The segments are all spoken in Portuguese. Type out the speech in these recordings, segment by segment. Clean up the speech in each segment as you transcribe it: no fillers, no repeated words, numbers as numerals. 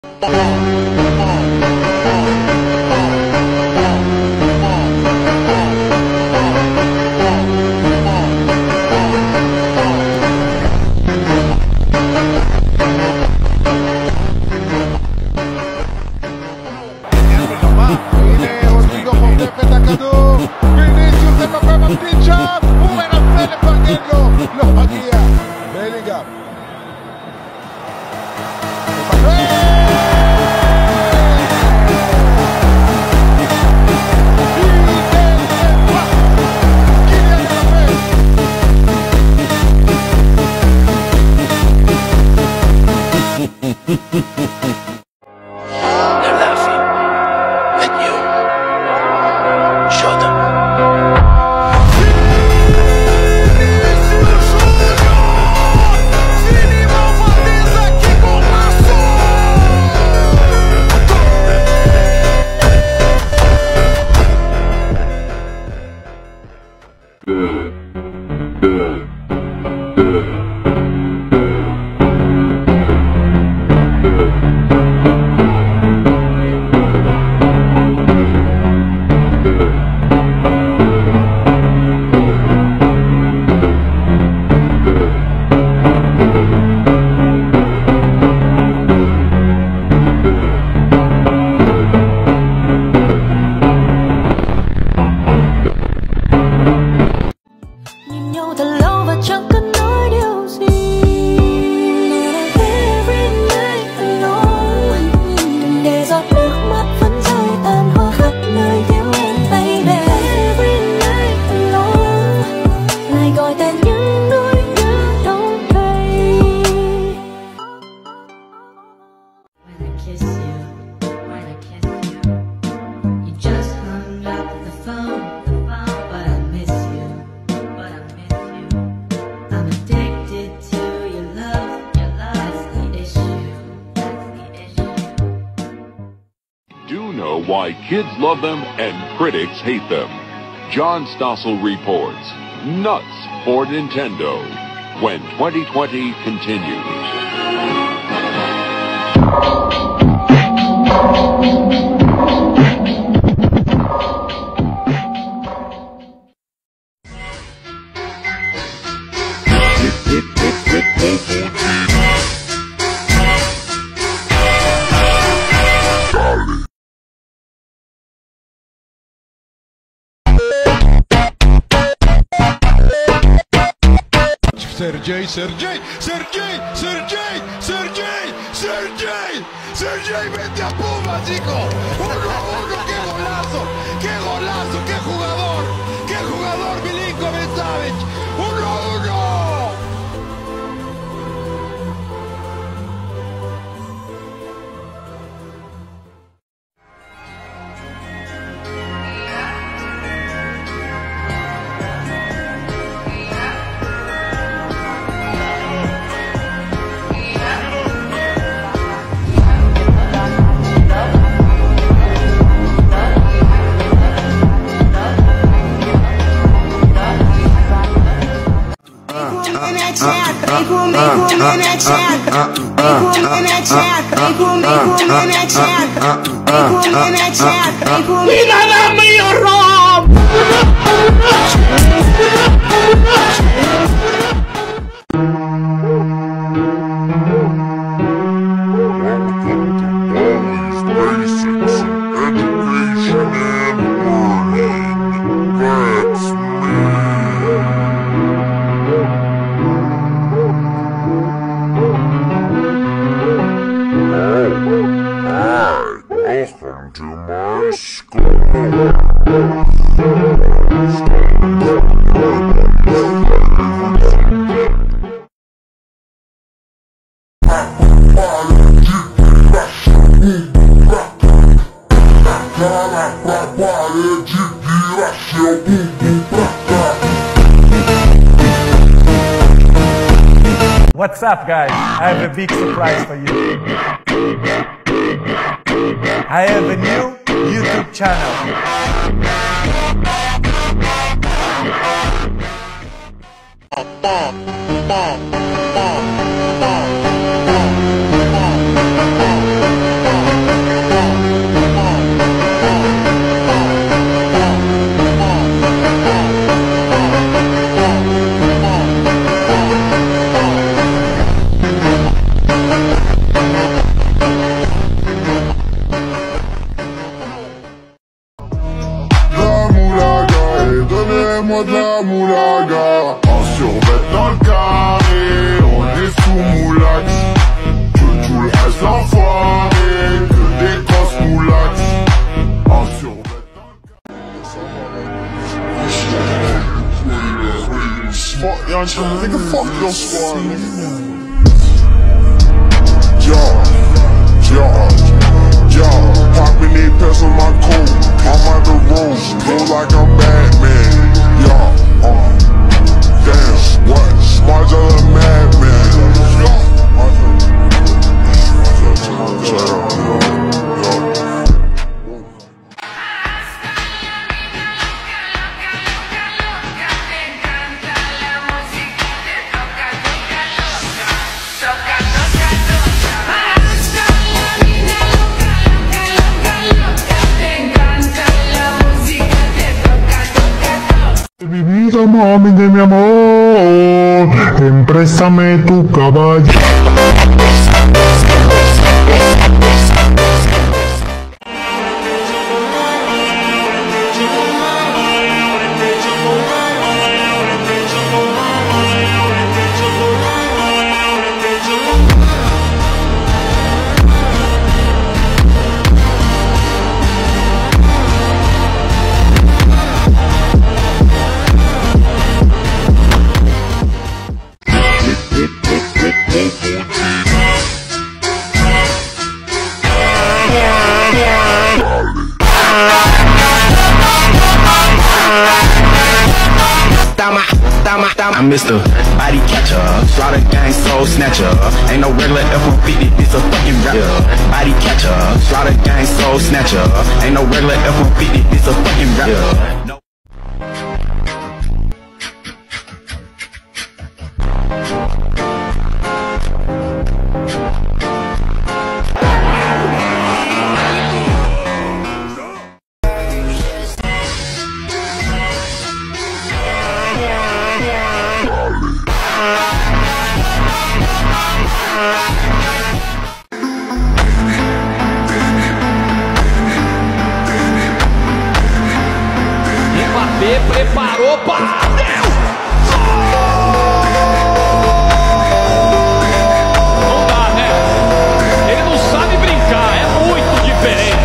They're laughing at you. Show them. Why kids love them and critics hate them. John Stossel reports. Nuts for Nintendo when 2020 continues. Sergey, vete a Pumas, hijo. 1-1, qué golazo, qué jugador, Milinković Savić. 1-1. Welcome to my school. What's up, guys? I have a big surprise for you. I have a new YouTube channel. Nigga, fuck your squad, nigga. Popping these pills on my coat. I'm on the road, go like I'm Batman. Damn, what? Smart a madman. Mi vida, mami de mi amor, empréstame tu caballo. I'm Mr. Body Catcher, Slaughter Gang Soul Snatcher. Ain't no regular F-150, this a fucking rapper. Body Catcher, Slaughter Gang Soul Snatcher. Ain't no regular F-150, this a fucking rapper. No. Preparou, bateu! Não dá, né? Ele não sabe brincar, é muito diferente.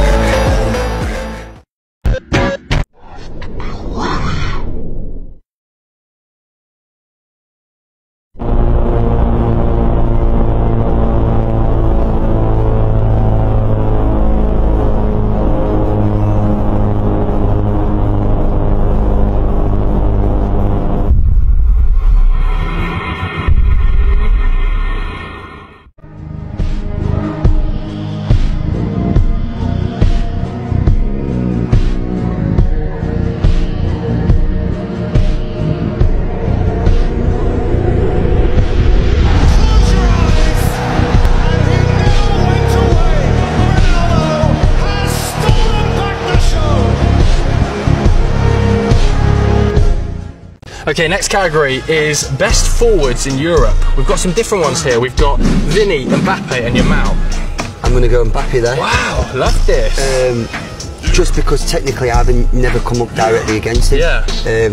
Okay, next category is best forwards in Europe. We've got some different ones here. We've got Vinny, Mbappe and Yamal. I'm going to go Mbappe there. Wow, love this. Just because technically I've never come up directly against him. Yeah.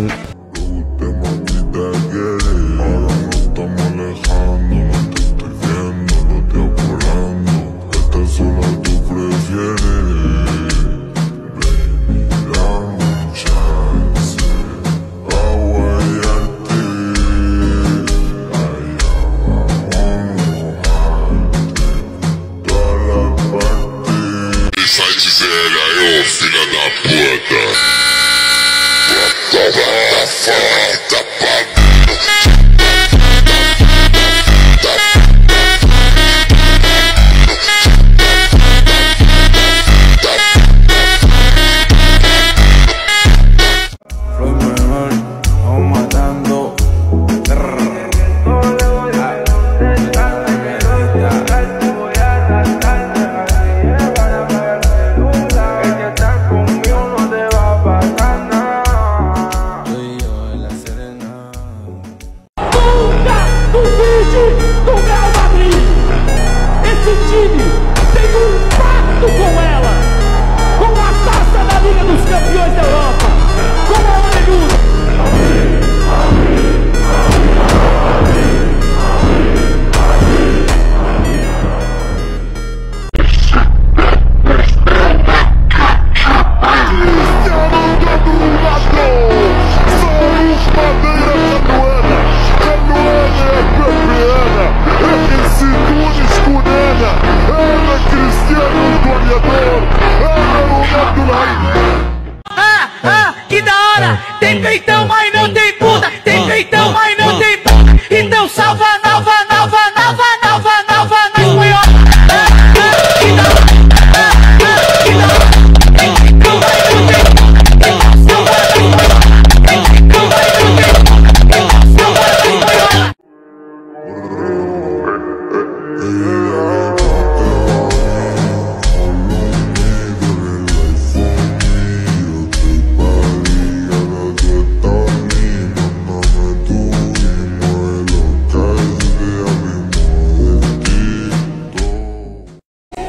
Filha da puta.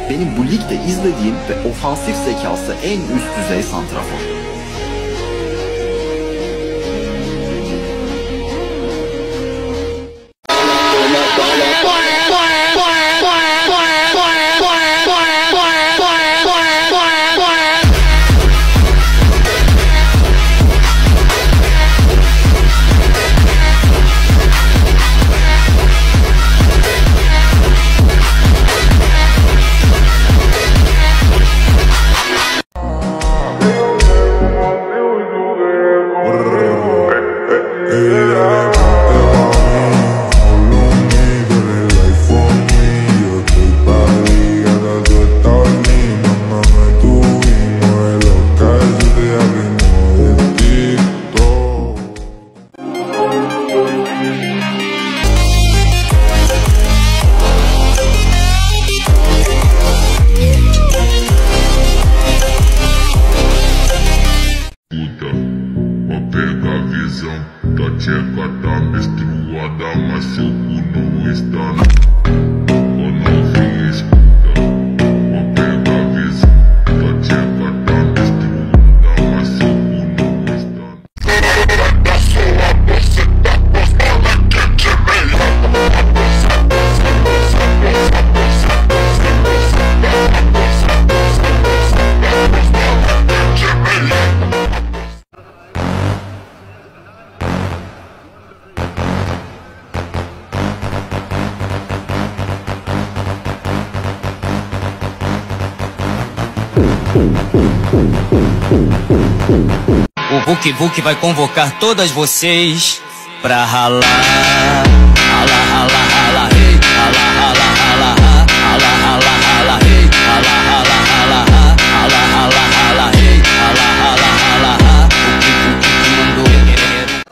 benim bu ligde izlediğim ve ofansif zekası en üst düzey santrafor. A tcheca tá menstruada, mas seu cu não está. Ô novinha, escuta, ó pega a visão. A tcheca tá menstruada, mas seu cu não está. Da sua buceta, gostosa quente O Vuk Vuk vai convocar todas vocês pra ralar. Rala, rala, rala, hey. Rala, rala, rala, ha. Rala, rala, rala, hey. Rala, rala, rala, ha. Rala, rala, rala, hey. Rala, rala, rala, ha. O que mandou guerreiro.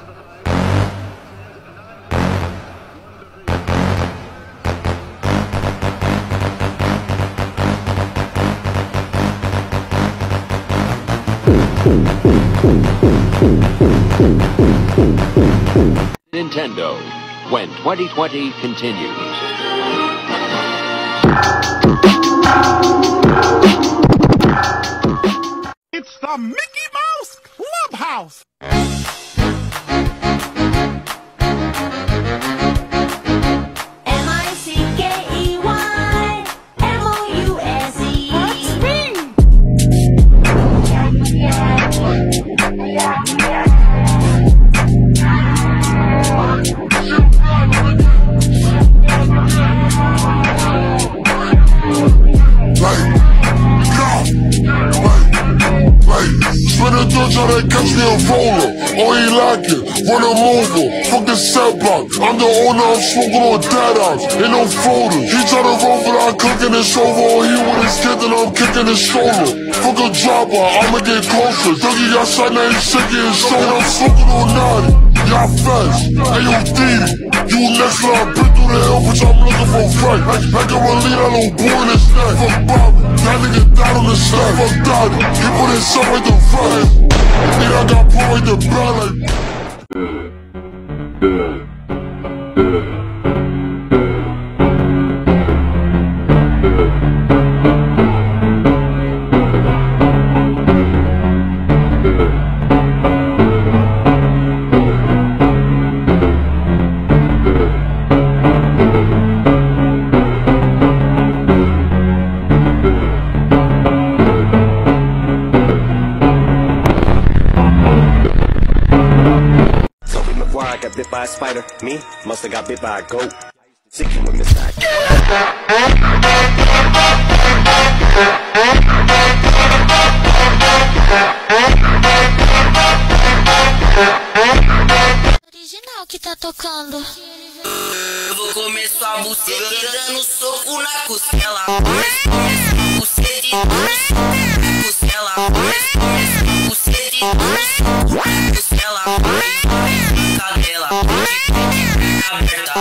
Nintendo, when 2020 continues. It's the Mickey Mouse Clubhouse! Try to catch me a roller, oh he like it, run him over, fuck the setback. I'm the owner, I'm smoking on dead eyes, ain't no folders. He try to roll but I'm cooking his over, he with his kid and I'm kicking his shoulder. Fuck a dropper, I'ma get closer, Dougie got shot, now he's shaking his shoulder. I'm smoking on naughty, y'all fast, hey yo Diddy, you next line, I've been through the hell, bitch I'm looking for fight. Like a relief, that little boy in his neck. Fuck Bobby, that nigga died on the slab. Fuck Dottie, he put himself right the front. Think I got put right the bell like. Got bit by a spider, me must have got bit by a goat. Sicking with this side. Original que tá tocando. Eu vou comer sua buceta dando soco na costela. Buceta, costela. Buceta, costela. Cadela, aberta.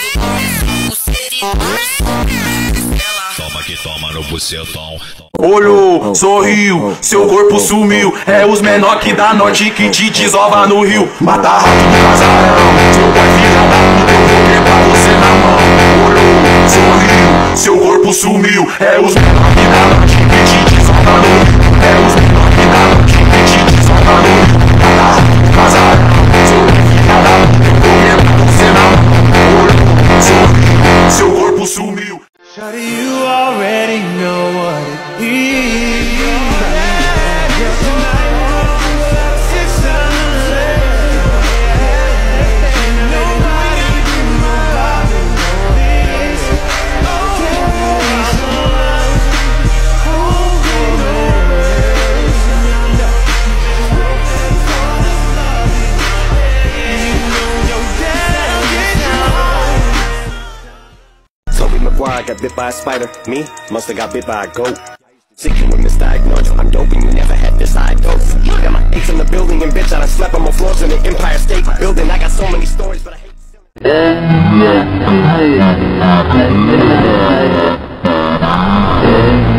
Toma que toma no bucetão. Olhou, sorriu, seu corpo sumiu. É os menor que dá norte que te desova no rio. Mata rato do casarão, seu pai filha da puta, eu vou quebrar você na mão. Olhou, sorriu, seu corpo corpo sumiu. É os menor que dá noite que te desoba no rio. É os menor que dá noite que te desoba no rio. Vazar, sou filha da puta, eu tô vendo você na mão. Seu corpo sumiu. Shawty, you already know what it is. I got bit by a spider. Me? Must have got bit by a goat. Sick with misdiagnosed. I'm dope and you never had this high dose. Got my aches in the building and bitch, I done slept on my floors in the Empire State Building. I got so many stories, but I hate